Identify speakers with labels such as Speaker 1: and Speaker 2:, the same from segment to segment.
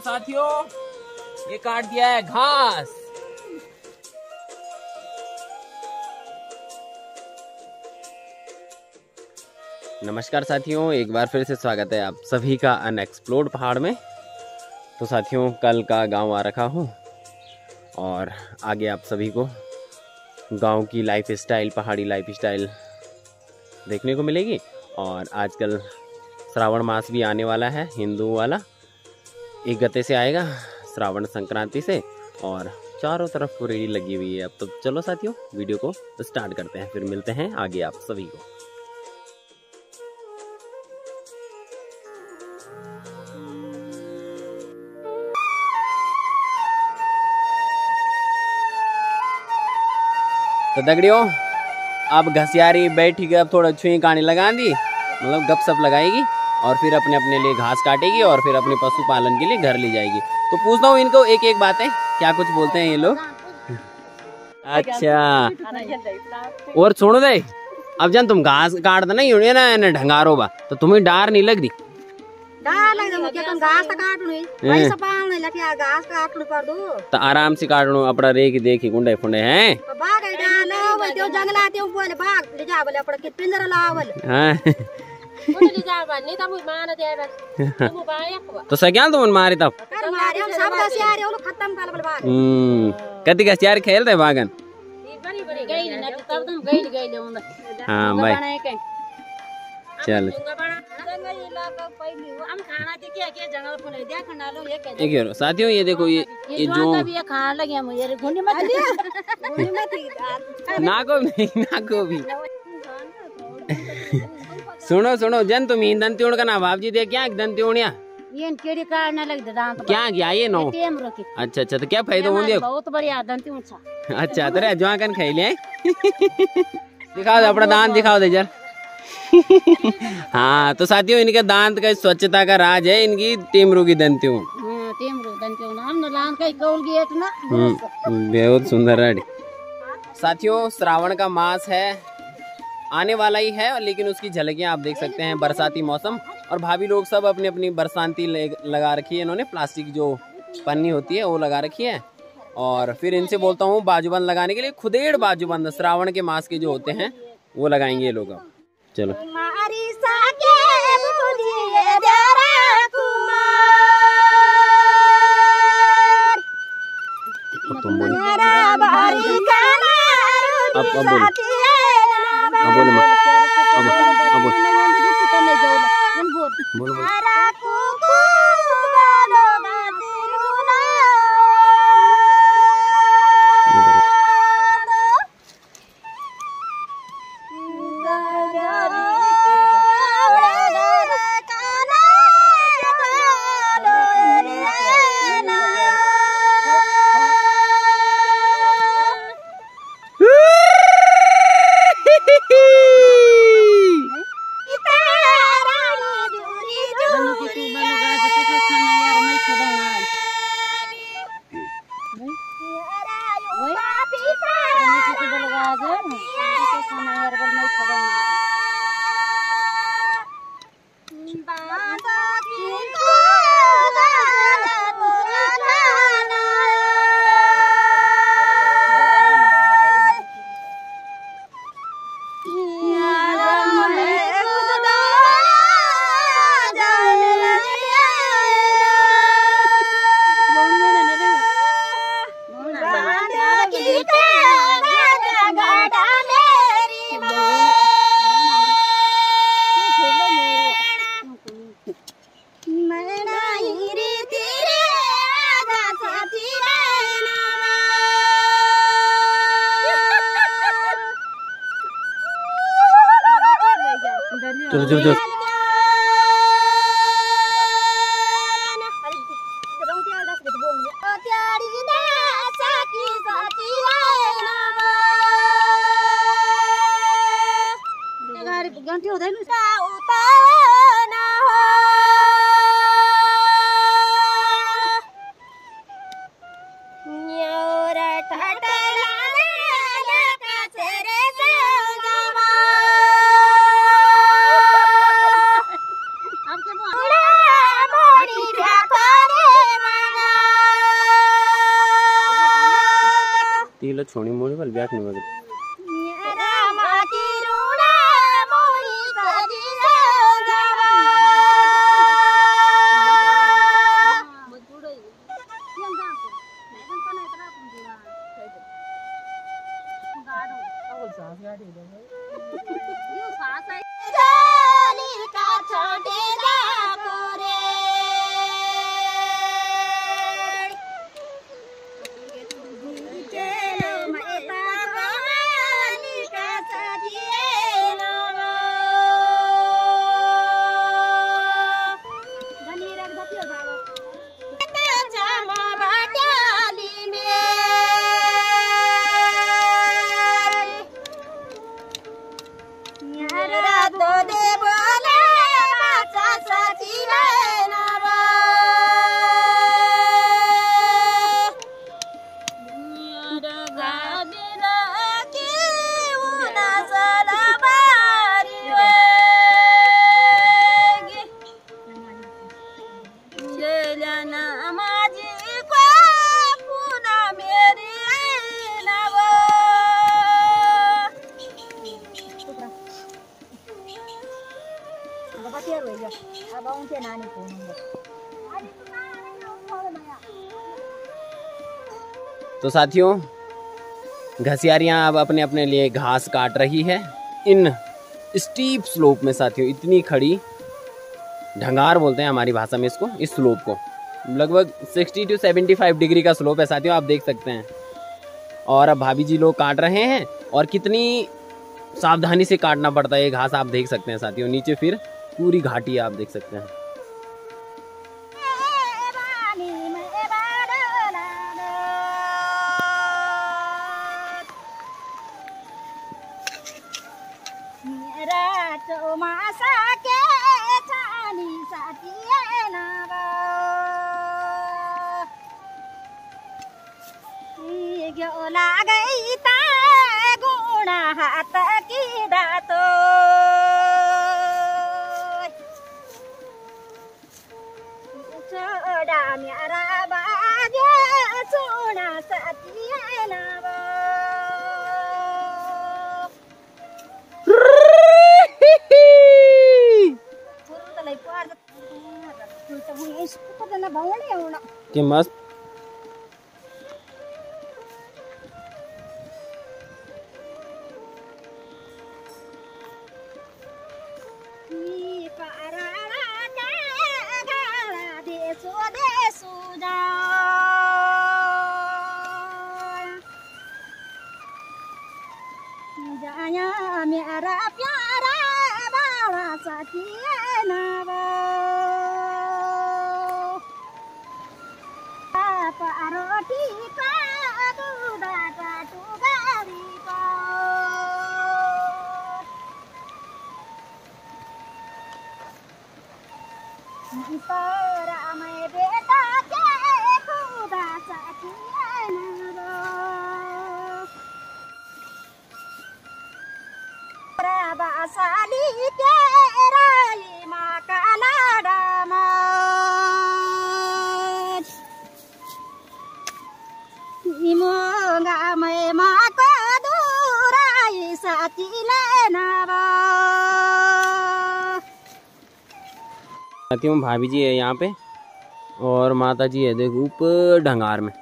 Speaker 1: साथियों ये काट दिया है घास। नमस्कार साथियों, एक बार फिर से स्वागत है आप सभी का अनएक्सप्लोर्ड पहाड़ में। तो साथियों कल का गांव आ रखा हूं और आगे आप सभी को गांव की लाइफ स्टाइल, पहाड़ी लाइफ स्टाइल देखने को मिलेगी। और आजकल श्रावण मास भी आने वाला है, हिंदुओं वाला 1 गते से आएगा, श्रावण संक्रांति से, और चारों तरफ रेडी लगी हुई है। अब तो चलो साथियों वीडियो को स्टार्ट करते हैं, फिर मिलते हैं आगे आप सभी को। तो दगड़ियों अब घसियारी बैठी के अब थोड़ा छुई कहानी लगा दी, मतलब गपशप लगाएगी और फिर अपने अपने लिए घास काटेगी और फिर अपने पशुपालन के लिए घर ले जाएगी। तो पूछता हूँ इनको एक एक बातें, क्या कुछ बोलते हैं ये लोग। अच्छा और छोड़ो दे, अब जब तुम घास काट दो नहीं होने ना ढंगारो बा तो तुम्हें डार नहीं लग दी? तो आराम से काट लो, अपना रेख देखी गुंडे फुंडे हैं। तो सग्याल तुम मारे तब कति घसियार खेलते बागन। हाँ भाई चल साथियों ये देखो ये जो ना को भी सुनो जन तुम दंत्योड़ का ना बाबजी दे क्या दंत्योड़िया क्या गया ये नो। अच्छा तो क्या फायदा होंगे? बहुत बढ़िया दंत्योड़। अच्छा तेरे जवान खाई ले दिखाओ दे अपना दांत, दिखाओ दे जर। हाँ तो साथियों इनके दांत का स्वच्छता का राज है इनकी टेमरू की दंतियों। बहुत सुंदर है साथियों। श्रावण का मास है, आने वाला ही है, लेकिन उसकी झलकियां आप देख सकते हैं। बरसाती मौसम और भाभी लोग सब अपनी अपनी बरसाती लगा रखी है इन्होंने, प्लास्टिक जो पन्नी होती है वो लगा रखी है। और फिर इनसे बोलता हूँ बाजूबंद लगाने के लिए, खुदेड़ बाजूबंद श्रावण के मास के जो होते हैं वो लगाएंगे ये लोग। चलो तुम बोलो अब बोलो चलो बोले छोड़ी मोड़ी वाल ब्याह नहीं मगर तो साथियों घसियारियाँ अब अपने अपने लिए घास काट रही है इन स्टीप स्लोप में। साथियों इतनी खड़ी ढंगार बोलते हैं हमारी भाषा में इसको, इस स्लोप को लगभग 60 to 75 डिग्री का स्लोप है साथियों, आप देख सकते हैं। और अब भाभी जी लोग काट रहे हैं और कितनी सावधानी से काटना पड़ता है ये घास आप देख सकते हैं साथियों। नीचे फिर पूरी घाटी आप देख सकते हैं। कि मस्त
Speaker 2: मेरा प्यारा बाबा साथी रोटी का दूधा का टुगारी का तोरा मैं बेटा के खुदा साथी बासाली तेरा माँ का लाडा मोगा मैं माँ को दूराई साथी लेना।
Speaker 1: साथियों भाभी जी है यहाँ पे और माता जी है देखो ऊपर ढंगार में।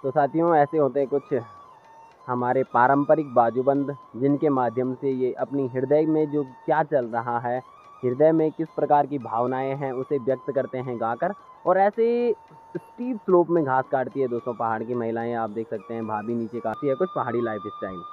Speaker 1: तो साथियों ऐसे होते हैं कुछ हमारे पारंपरिक बाजूबंद, जिनके माध्यम से ये अपनी हृदय में जो क्या चल रहा है, हृदय में किस प्रकार की भावनाएं हैं, उसे व्यक्त करते हैं गाकर। और ऐसे स्टीप स्लोप में घास काटती है दोस्तों पहाड़ की महिलाएं। आप देख सकते हैं भाभी नीचे काटती है कुछ पहाड़ी लाइफ स्टाइल।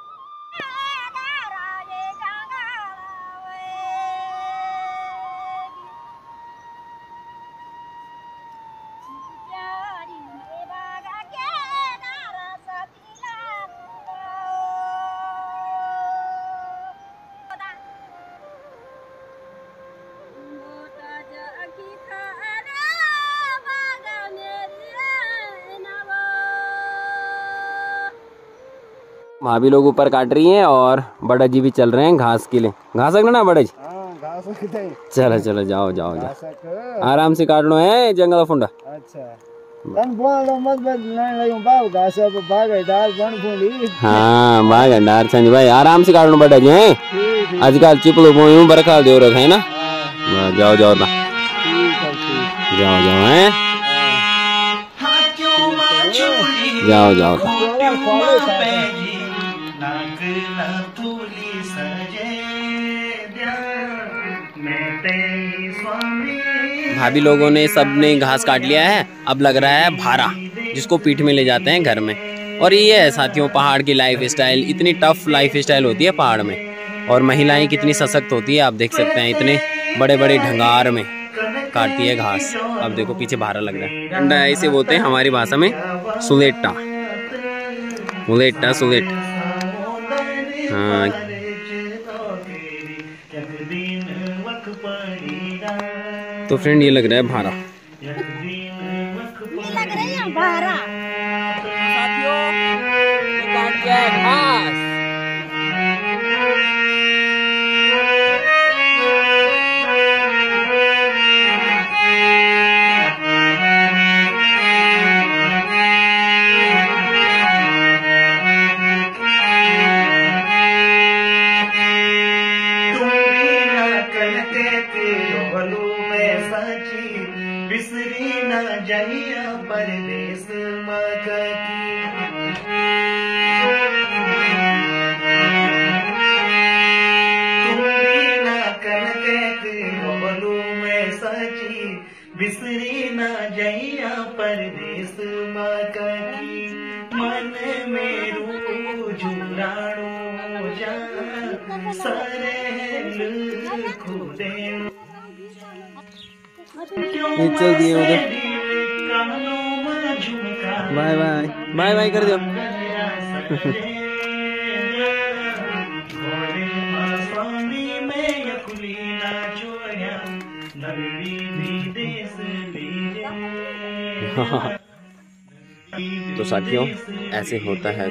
Speaker 1: भाभी लोग ऊपर काट रही हैं और बड़ा जी भी चल रहे हैं घास के लिए। घास ना बड़ा जी, चलो चलो जाओ जाओ जाओ, आराम से काट लो है जंगल फुंडा। अच्छा हाँ भाग डार छंदी भाई, आराम से काट लो बड़ा जी है। आजकल चिपलो बोयूं बरखा दे रखा है ना। जाओ जाओ ना, जाओ जाओ है, जाओ जाओ भाभी लोगों ने सबने घास काट लिया है। अब लग रहा है भारा, जिसको पीठ में ले जाते हैं घर में। और ये है साथियों पहाड़ की लाइफ स्टाइल। इतनी टफ लाइफ स्टाइल होती है पहाड़ में, और महिलाएं कितनी सशक्त होती है आप देख सकते हैं। इतने बड़े बड़े ढंगार में काटती है घास। अब देखो पीछे भारा लग रहा है। डंडा ऐसे बोलते हैं हमारी भाषा में सुलेटा, सुलेटा सुलेट। हाँ तो फ्रेंड ये लग रहा है भारा, ये
Speaker 2: लग रही है भारा।
Speaker 1: साथियों ये काट क्या है घास।
Speaker 3: बिसरी न जाइया परदेस बिसरी न जाइया परदेस मकी मन में रू जुराणो जा सरेल खुदे
Speaker 1: चल दिए उधर। बाय बाय बाय बाय कर दो। तो साथियों ऐसे होता है